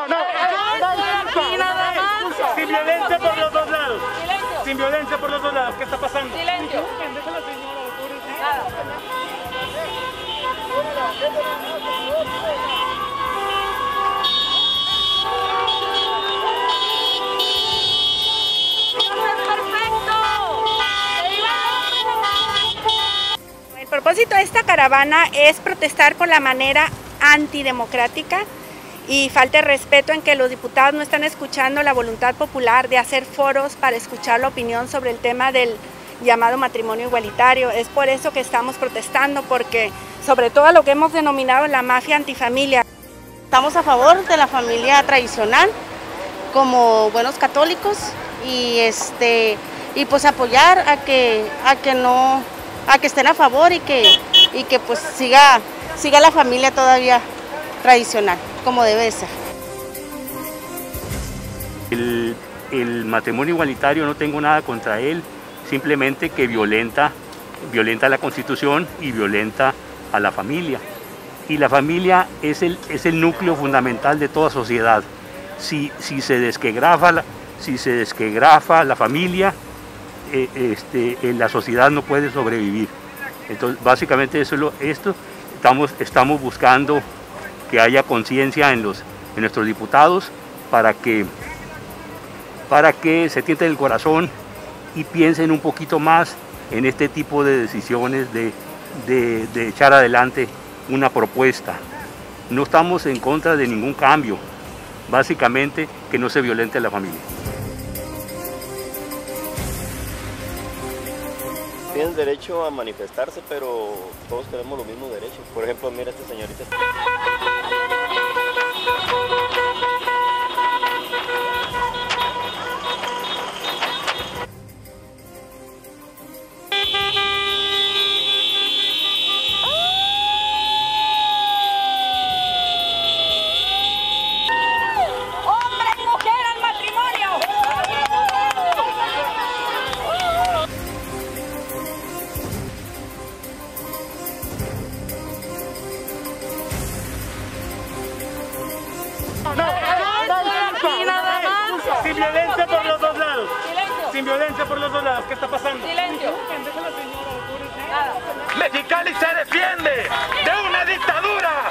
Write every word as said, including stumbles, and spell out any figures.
no. Aquí nada más. Sin violencia por los dos lados. Silencio. Sin violencia por los dos lados. ¿Qué está pasando? Silencio. Nada. El propósito de esta caravana es protestar por la manera antidemocrática y falta de respeto en que los diputados no están escuchando la voluntad popular de hacer foros para escuchar la opinión sobre el tema del llamado matrimonio igualitario. Es por eso que estamos protestando, porque sobre todo lo que hemos denominado la mafia antifamilia. Estamos a favor de la familia tradicional como buenos católicos y este y pues apoyar a que a que no a que estén a favor y que y que pues siga siga la familia todavía tradicional como debe de ser. El, el matrimonio igualitario no tengo nada contra él, simplemente que violenta violenta la Constitución y violenta a la familia. Y la familia es el, es el núcleo fundamental de toda sociedad. Si, si se desquebraja la, si se desquebraja la familia, eh, este, eh, la sociedad no puede sobrevivir. Entonces, básicamente eso es lo, esto, estamos, estamos buscando que haya conciencia en, los, en nuestros diputados para que, para que se tienten el corazón y piensen un poquito más en este tipo de decisiones de, de, de echar adelante una propuesta. No estamos en contra de ningún cambio, básicamente que no se violente la familia. Tienen derecho a manifestarse, pero todos tenemos los mismos derechos. Por ejemplo, mira esta señorita. No. Aquí nada más. Sin violencia por los dos lados. Silencio. Sin violencia por los dos lados. ¿Qué está pasando? Silencio. Nada. Mexicali se defiende de una dictadura.